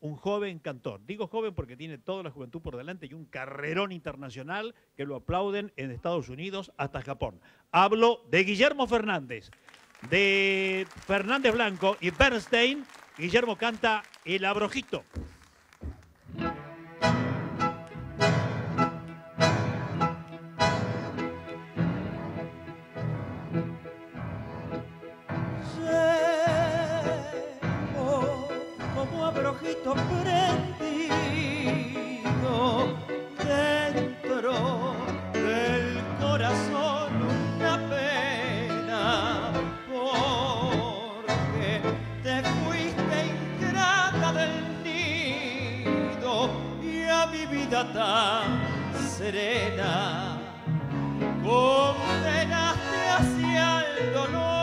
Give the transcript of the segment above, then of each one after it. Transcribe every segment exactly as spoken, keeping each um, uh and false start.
un joven cantor. Digo joven porque tiene toda la juventud por delante y un carrerón internacional que lo aplauden en Estados Unidos hasta Japón. Hablo de Guillermo Fernández, de Fernández Blanco y Bernstein. Guillermo canta El Abrojito. Como abrojito prendido dentro del corazón una pena, porque te fuiste ingrata del nido y a mi vida tan serena condenaste hacia el dolor.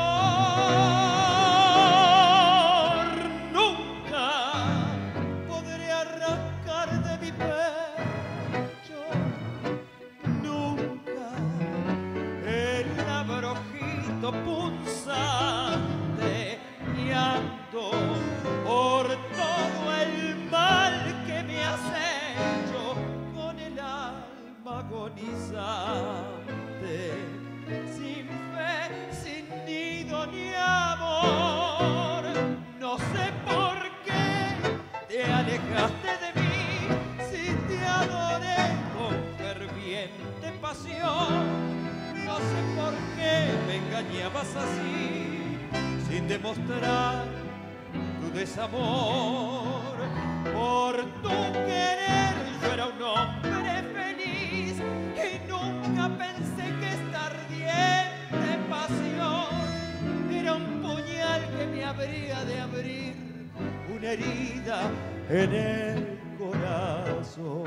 Punzante y ando por todo el mal que me has hecho con el alma agonizante, sin fe, sin nido ni amor. No sé por qué te alejaste de mí, si te adoré con ferviente pasión. No sé por qué me engañabas así, sin demostrar tu desamor. Por tu querer yo era un hombre feliz y nunca pensé que esta ardiente pasión era un puñal que me habría de abrir una herida en el corazón.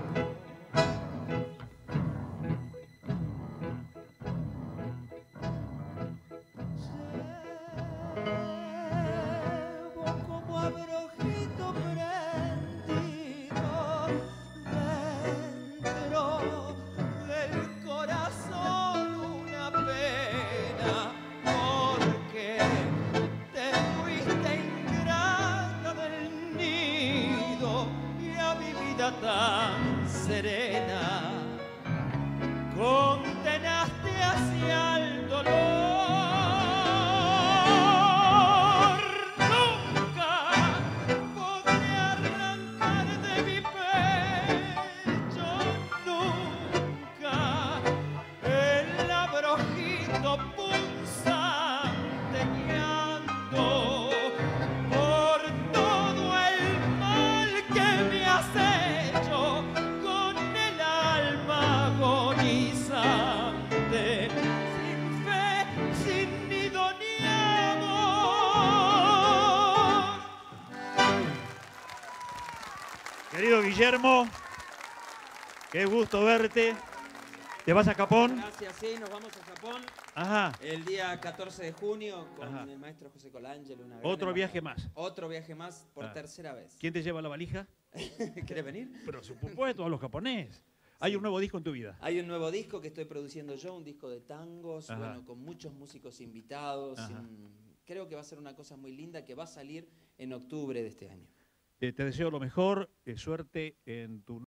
Como abrojito prendido dentro del corazón una pena, porque te fuiste ingrata del nido y a mi vida tan serena condenaste hacia el dolor. Querido Guillermo, qué gusto verte. ¿Te vas a Japón? Gracias, sí, nos vamos a Japón. Ajá. El día catorce de junio con Ajá. el maestro José Colangelo. Una Otro viaje más. Otro viaje más por Ah. tercera vez. ¿Quién te lleva la valija? ¿Querés venir? Pero supuesto, a los japoneses. Hay Sí. un nuevo disco en tu vida. Hay un nuevo disco que estoy produciendo yo, un disco de tangos, Ajá. bueno, con muchos músicos invitados. Ajá. En- creo que va a ser una cosa muy linda que va a salir en octubre de este año. Eh, te deseo lo mejor, eh, suerte en tu